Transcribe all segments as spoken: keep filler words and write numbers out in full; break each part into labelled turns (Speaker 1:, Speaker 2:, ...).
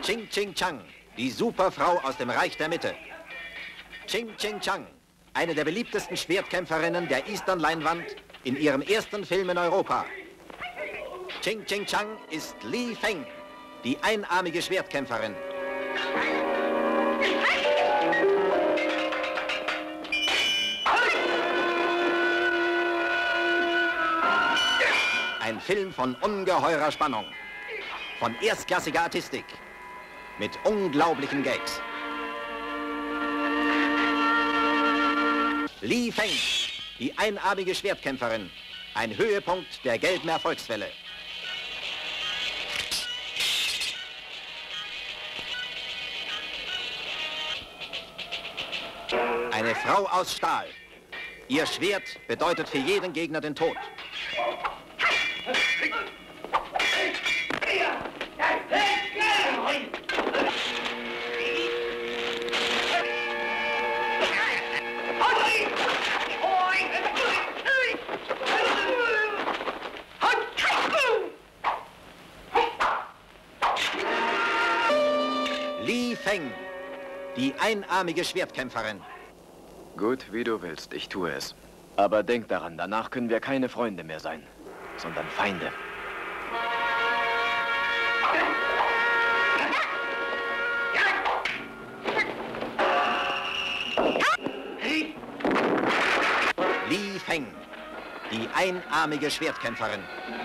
Speaker 1: Ching Ching Chang, die Superfrau aus dem Reich der Mitte. Ching Ching Chang, eine der beliebtesten Schwertkämpferinnen der Eastern-Leinwand in ihrem ersten Film in Europa. Ching Ching Chang ist Li Feng, die einarmige Schwertkämpferin. Ein Film von ungeheurer Spannung, von erstklassiger Artistik, mit unglaublichen Gags. Li Feng, die einarmige Schwertkämpferin, ein Höhepunkt der gelben Erfolgswelle. Eine Frau aus Stahl. Ihr Schwert bedeutet für jeden Gegner den Tod. Li Feng, die einarmige Schwertkämpferin.
Speaker 2: Gut, wie du willst, ich tue es. Aber denk daran, danach können wir keine Freunde mehr sein, sondern Feinde.
Speaker 1: Li Feng, die einarmige Schwertkämpferin.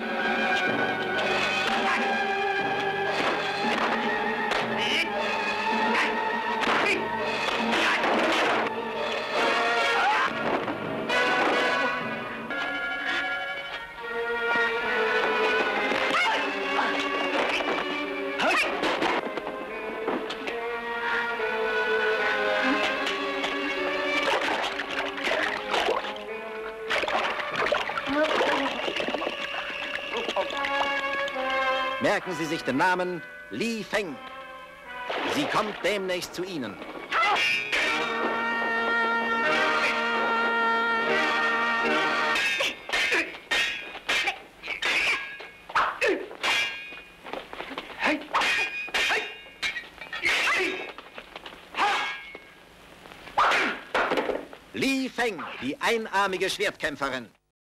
Speaker 1: Merken Sie sich den Namen Li Feng. Sie kommt demnächst zu Ihnen. Li Feng, die einarmige Schwertkämpferin.